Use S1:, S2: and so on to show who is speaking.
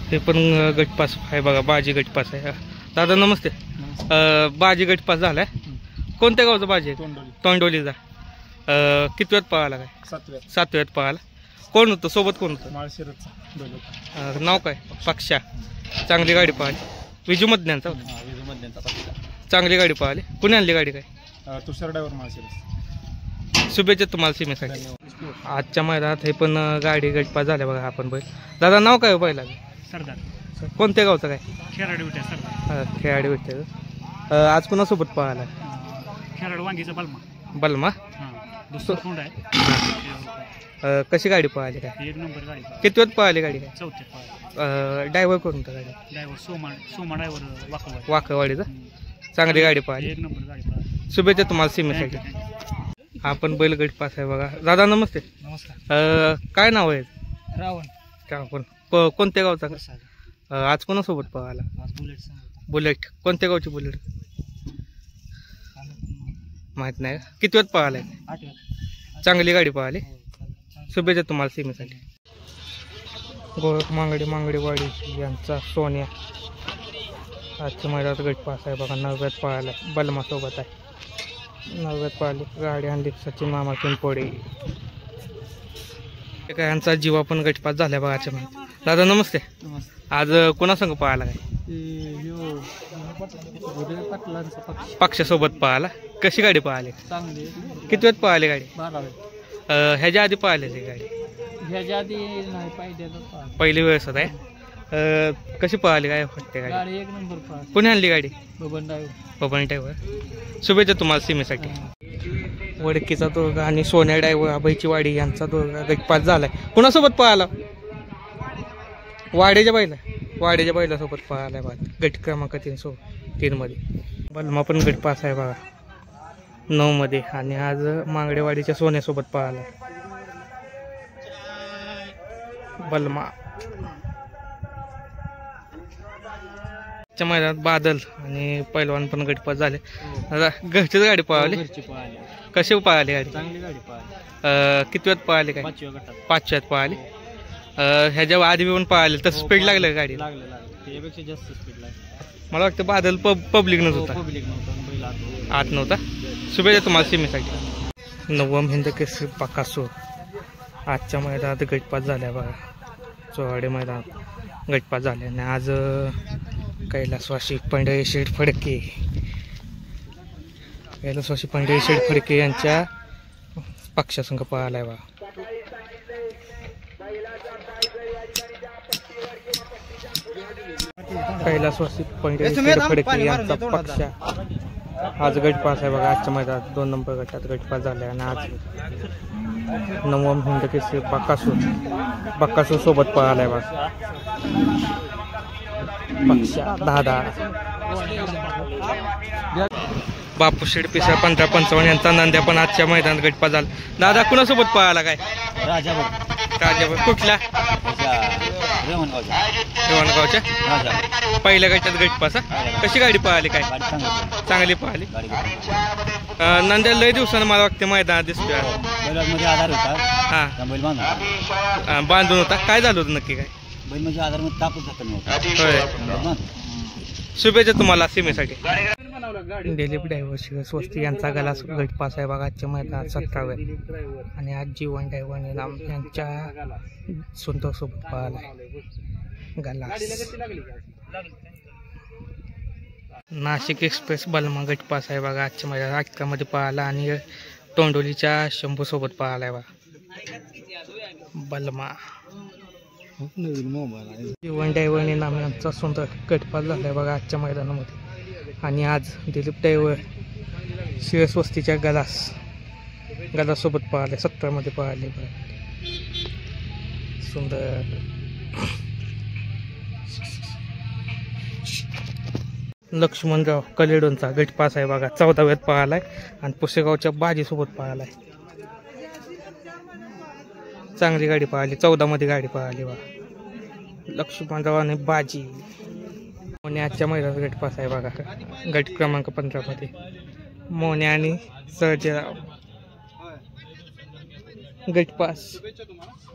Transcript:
S1: ते पण गटपास आहे बघा, बाजी गटपास आहे. दादा नमस्ते. बाजी गटपास झालाय. कोणत्या गावचा बाजी आहे? तोंडोलीचा. कितव्यात पळाला काय? सातव्यात पळाला. कोण होतं सोबत? कोण होतं? नाव काय? पक्षा. चांगली गाडी पळाली. विजू मधन्यांचा होता. चांगली गाडी पळाली. कुणी आणली गाडी काय?
S2: तुषार ड्रायव्हर माळशिरस.
S1: शुभेच्छा तुम्हाला सीमेसाठी. आजच्या मैदानात हे पण गाडी गटपास झाल्या बघा. आपण बैल दादा नाव काय पहिला?
S2: सरदार.
S1: कोणत्या गावचं काय?
S2: खेराडी विटे सरदार.
S1: खेळाडी विटे. आज कुणासोबत पळाला?
S2: खेराड वांगीचा
S1: बलमा.
S2: दुसरं कोण आहे?
S1: कशी गाडी पळाली काय?
S2: एक नंबर गाडी.
S1: कितव्यात पळाली गाडी काय?
S2: चौथ्यात.
S1: ड्रायव्हर कोण होता गाडी?
S2: ड्रायव्हर सोमा ड्रायव्हर
S1: वाकवाडीचा. चांगली गाडी पळाली.
S2: एक नंबर गाडी.
S1: शुभेच्छा तुम्हाला सीमेसाठी. आपण बैल गटपास आहे बघा. दादा नमस्ते.
S2: नमस्कार.
S1: काय नाव आहे?
S2: रावण.
S1: रावण. कोणत्या गावचा? आज कोणासोबत पळाला? बुलेट. कोणत्या गावची बुलेट? माहित नाही. कितव्यात पळालाय? चांगली गाडी पळाली. शुभेच्छा तुम्हाला सीमेसाठी. गोरख मांगडेवाडी यांचा सोन्या आजच्या मैदानात गटपास आहे बघा. 9व्यात पळाला. बलमा सोबत आहे. 9व्यात पळाली. गाडी आणली सचिन मामा पिंपोडे. यांचा जीवा पण गटपास झाल्या बघा आजच्या मैदानात. दादा नमस्ते. आज कोणासंग पळाला काय? पक्षासोबत पळाला. कशी गाडी पळाली? कितव्यात पळाली गाडी? ह्याच्या आधी पळालेली गाडी? पहिली वेळेस आहे. कशी पळाली काय वाटते गाडी?
S2: एक नंबर.
S1: कुणी आणली गाडी?
S2: बबन
S1: ड्रायव्हर. शुभेच्छा तुम्हाला सीमेसाठी. वडकीचा दोघा आणि सोन्या ड्रायव्हर अभयची वाडी यांचा दोघा गटपास झालाय. कुणासोबत पळाला? वाड्याच्या बैलासोबत पळालाय बघा. गट क्रमांक 3 मध्ये. बलमा पण गटपास आहे बघा 9 मध्ये. आणि आज मांगडेवाडीच्या सोन्यासोबत पळाला बलमा. मैदानात बादल आणि पैलवान पण गटपास झाले. घरचीच गाडी पळाली. कशी पळाली गाडी?
S2: चांगली गाडी पळाली.
S1: कितव्यात पळाली काय? 5व्यात पळाली. ह्याच्या आधी पण पळाले तर स्पीड लागलं गाडी?
S2: त्यापेक्षा जास्त स्पीड लागली.
S1: मला वाटतं बादल पब्लिक नव्हता, आत नव्हता. शुभेच्छा तुम्हाला सीमेसाठी. 9वा हिंद केसरी बकासूर आजच्या मैदानात गटपास झाल्या बघा. चोहाडे मैदानात गटपास झाले. आणि आज कैलासवासी पंढरी शेठ फडके यांच्या पक्षासंघ पळालाय बा. कैलासवासी पंढरी शेठ फडके यांचा पक्ष आज गटपास आहे बघा. आजच्या मैदानात 2 नंबर गटात गटपास झाले. आणि आज 9वा हिंद केसरी बकासूर सोबत पळालाय बा. पक्षा 10 बापू शेडपिसा 15-55 यांचा नंद्या पण आजच्या मैदानात गटपास झाला. दादा कुणासोबत पळाला काय? राजाभाऊ. कुठला? रेवणगावच्या. पहिल्या गटात गटपास. कशी गाडी पळाली काय? चांगली पळाली. नंद्या लय दिवसानं मला वाटतं मैदानात दिसतोय. हा बांधून होता. काय झालं होतं नक्की काय? शुभेच्छा तुम्हाला सीमेसाठी. दिलीप ड्रायव्हर शिवस्वस्ती यांचा गलास गटपास आहे बघा. आजच्या मैदानात 17व्या. आणि आज जीवन ड्रायव्हर नाम यांच्या सुंदर सोबत पळालाय गलास. नाशिक एक्सप्रेस बलमा गटपास आहे बघा. आजच्या मैदानात 18 मध्ये पळाला. आणि तोंडोलीच्या शंभू सोबत पळालाय बघा बलमा. जीवन ड्रायव्हर नाम यांचा सुंदर गटपास झालाय बघा आजच्या मैदानामध्ये. आणि आज दिलीप ड्रायव्हर शिवस्वस्तीच्या गलासोबत पळाले. 17 मध्ये पळाले बघा. सुंदर. लक्ष्मणराव कलेडोनचा गटपास आहे बघा. 14व्यात पळालाय. आणि पुसेगावच्या बाजीसोबत पळालाय. चांगली गाडी पळाली. 14 मध्ये गाडी पळाली बघा. लक्ष्मणराव आणि बाजी. मोन्या आजच्या मैदानात गटपास आहे बघा. गट क्रमांक 15 मध्ये मोन्या आणि सर्जेराव गटपास.